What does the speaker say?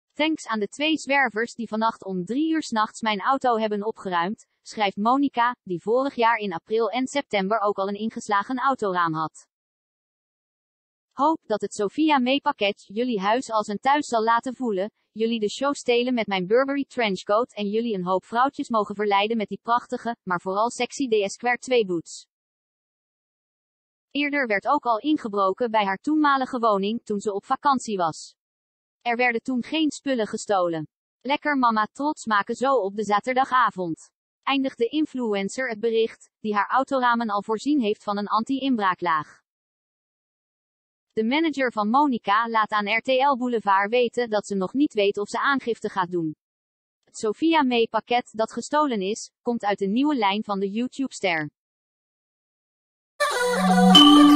Thanks aan de 2 zwervers die vannacht om 3 uur 's nachts mijn auto hebben opgeruimd, schrijft Monica, die vorig jaar in april en september ook al een ingeslagen autoraam had. Hoop dat het Sophia May pakket jullie huis als een thuis zal laten voelen, jullie de show stelen met mijn Burberry trenchcoat en jullie een hoop vrouwtjes mogen verleiden met die prachtige, maar vooral sexy DS2 boots. Eerder werd ook al ingebroken bij haar toenmalige woning toen ze op vakantie was. Er werden toen geen spullen gestolen. Lekker mama trots maken zo op de zaterdagavond. Eindigt de influencer het bericht, die haar autoramen al voorzien heeft van een anti-inbraaklaag. De manager van Monica laat aan RTL Boulevard weten dat ze nog niet weet of ze aangifte gaat doen. Het Sophia May pakket dat gestolen is, komt uit de nieuwe lijn van de YouTube-ster.